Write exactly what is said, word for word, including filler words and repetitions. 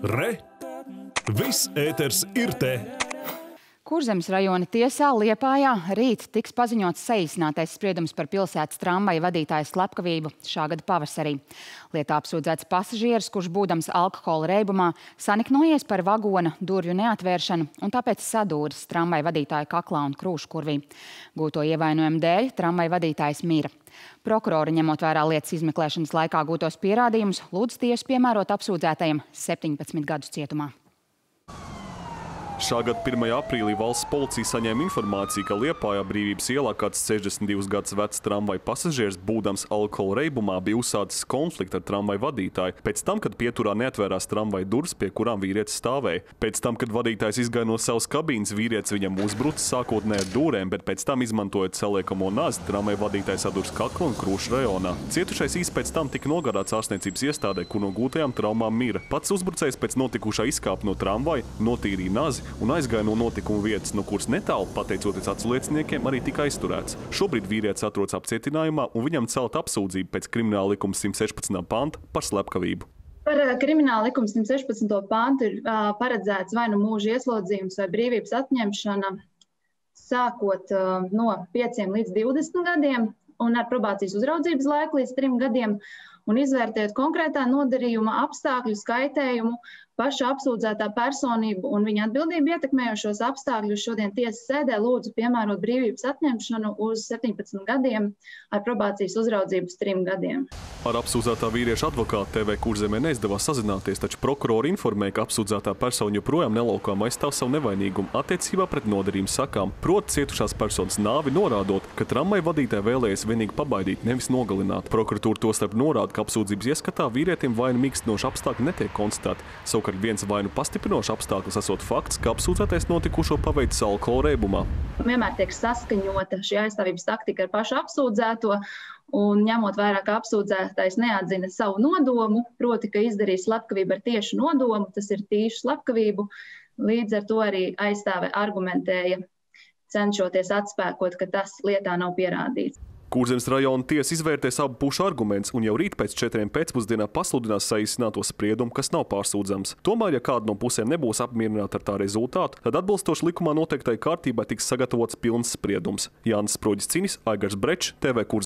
Re! Viss ēters ir te! Kurzemes rajona tiesā Liepājā rīt tiks paziņots saīsinātais spriedums par pilsētas tramvaju vadītāja slepkavību šā gada pavasarī. Lietā apsūdzēts pasažieris, kurš būdams alkohola reibumā saniknojies par vagona durvju neatvēršanu un tāpēc sadūris tramvaju vadītāja kaklā un krūškurvī. Gūto ievainojumu dēļ tramvaju vadītājs mira. Prokurori, ņemot vērā lietas izmeklēšanas laikā gūtos pierādījumus, lūdz tiesu piemērot apsūdzētajam septiņpadsmit gadus cietumā. Šā gada pirmajā aprīlī valsts policija saņēma informāciju, ka Liepājā Brīvības ielā kāds sešdesmit divus gadus vecs tramvaju pasažieris, būdams alkohola reibumā, bija uzsācis konfliktu ar tramvaju vadītāju, pēc tam, kad pieturā neatvērās tramvaju durvis, pie kurām vīrietis stāvēja. Pēc tam, kad vadītājs izgāja no savas kabīnes, vīrietis viņam uzbrucis sākotnēji ar dūrēm, bet pēc tam, izmantojot saliekamo nazi, tramvaju vadītājs sadurs kaklu un krūšu rajonā. Cietušais īsi pēc tam tika nogādāts ārstniecības iestādē, kur no gūtajām traumām mira. Pats uzbrucējs pēc notikušā izkāpa no tramvaju, notīrīja nazi un aizgāja no notikuma vietas, no kuras netālu, pateicoties aculieciniekiem, arī tika aizturēts. Šobrīd vīrietis atrodas apcietinājumā un viņam celta apsūdzība pēc Krimināla likuma simt sešpadsmitā panta par slepkavību. Par Krimināla likuma simt sešpadsmito pantu ir uh, paredzēts vai nu mūža ieslodzījums vai brīvības atņemšana sākot uh, no pieciem līdz divdesmit gadiem un ar probācijas uzraudzības laiku līdz trim gadiem un izvērtēt konkrētā nodarījuma apstākļu skaitējumu, paša apsūdzētā personību un viņa atbildību ietekmējošos apstākļus. Šodien tiesas sēdē lūdzu piemērot brīvības atņemšanu uz septiņpadsmit gadiem ar probācijas uzraudzības trim gadiem. Ar apsūdzētā vīrieša advokātu T V Kurzemē neizdevās sazināties, taču prokurori informēja, ka apsūdzētā persona joprojām nelaukām aizstāv savu nevainīgumu attiecībā pret nodarījumu sakām, proti cietušās personas nāvi, norādot, ka tramvaju vadītāja vēlējies vienīgi pabaidīt, nevis nogalināt. Prokuratūra tostarp norāda, ka apsūdzības ieskatā vīrietim vainu mīkstinoši apstākļi netiek konstatēti. Savukārt viens vainu pastiprinošs apstākļus esot fakts, ka apsūdzētais notikušo paveicis alkohola reibumā. Vienmēr tiek saskaņota šī aizstāvības taktika ar pašu apsūdzēto, un ņemot vērā, ka apsūdzētais neatzina savu nodomu, proti, ka izdarīs slepkavību ar tiešu nodomu, tas ir tīšu slepkavību, līdz ar to arī aizstāve argumentēja, cenšoties atspēkot, ka tas lietā nav pierādīts. Kurzemes rajona tiesa izvērtēs abu pušu argumentus un jau rīt pēc četriem pēcpusdienā pasludinās saīsināto spriedumu, kas nav pārsūdzams. Tomēr, ja kāda no pusēm nebūs apmierināta ar tā rezultātu, tad atbilstoši likumā noteiktai kārtībai tiks sagatavots pilns spriedums. Jānis Sproģis Cinis, Aigars Brečs, T V Kurzemes.